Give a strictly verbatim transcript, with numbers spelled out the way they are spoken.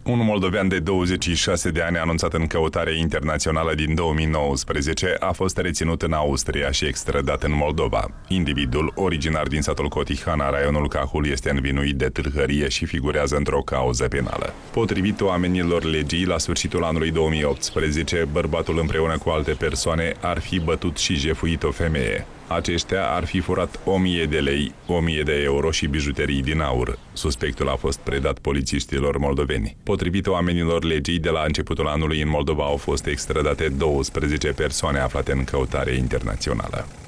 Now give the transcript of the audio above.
Un moldovean de douăzeci și șase de ani anunțat în căutare internațională din două mii nouăsprezece a fost reținut în Austria și extradat în Moldova. Individul, originar din satul Cotihana, raionul Cahul, este învinuit de tâlhărie și figurează într-o cauză penală. Potrivit oamenilor legii, la sfârșitul anului două mii optsprezece, bărbatul împreună cu alte persoane ar fi bătut și jefuit o femeie. Aceștia ar fi furat o mie de lei, o mie de euro și bijuterii din aur. Suspectul a fost predat polițiștilor moldoveni. Potrivit oamenilor legii, de la începutul anului în Moldova au fost extradate douăsprezece persoane aflate în căutare internațională.